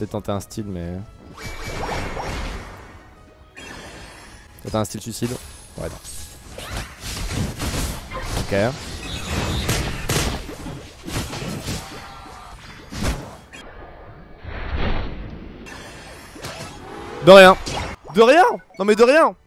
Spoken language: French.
peut-être tenter un style, mais. T'as un style suicide? Ouais, non. Ok. De rien. De rien. Non mais de rien.